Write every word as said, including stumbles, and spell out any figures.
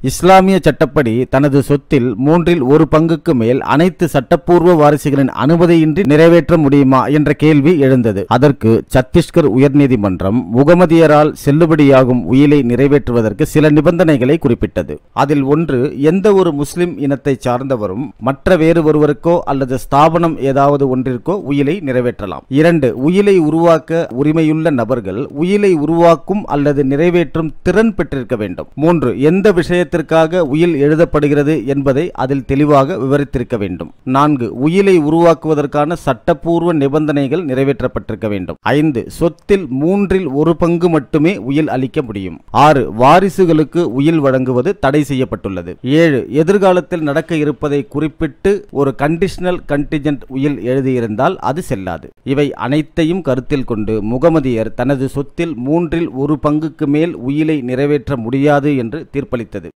இஸ்லாமிய சட்டப்படி தனது சொத்தில் மூன்றில் ஒரு பங்குக்கு மேல் அனைத்து சட்டப்பூர்வ வாரிசுகளின் அனுமதியின்றி நிறைவேற்ற முடியுமா என்ற கேள்வி எழுந்தது. அதற்கு சத்தீஸ்கர் உயர்நீதிமன்றம் முகமதியரால் செல்லுபடியாகும் உயிலை நிறைவேற்றுவதற்கு சில நிபந்தனைகளை குறிப்பிட்டது. அதில் ஒன்று, எந்த ஒரு முஸ்லிம் இனத்தை சார்ந்தவரும் மற்ற வேறு ஒருவருக்கோ அல்லது ஸ்தாபனம் ஏதாவது ஒன்றிற்கோ உயிலை நிறைவேற்றலாம். இரண்டு, உயிலை உருவாக்க உரிமையுள்ள நபர்கள் உயிலை உருவாக்கும் அல்லது நிறைவேற்றும் திறன் பெற்றிருக்க வேண்டும். மூன்று, எந்த விஷயத்திற்காக உயில் எழுதப்படுகிறது என்பதை அதில் தெளிவாக விவரித்திருக்க வேண்டும். நான்கு, உயிலை உருவாக்குவதற்கான சட்டப்பூர்வ நிபந்தனைகள் நிறைவேற்றப்பட்டிருக்க வேண்டும். ஐந்து, சொத்தில் மூன்றில் ஒரு பங்கு மட்டுமே உயில் அளிக்க முடியும். ஆறு, வாரிசுகளுக்கு உயில் வழங்குவது தடை செய்யப்பட்டுள்ளது. ஏழு, எதிர்காலத்தில் நடக்க இருப்பதை குறிப்பிட்டு ஒரு கண்டிஷனல் கண்டிஜென்ட் உயில் எழுதியிருந்தால் அது செல்லாது. இவை அனைத்தையும் கருத்தில் கொண்டு முகமதியர் தனது சொத்தில் மூன்றில் ஒரு பங்குக்கு மேல் உயிலை நிறைவேற்ற முடியாது என்று தீர்ப்பளித்தது.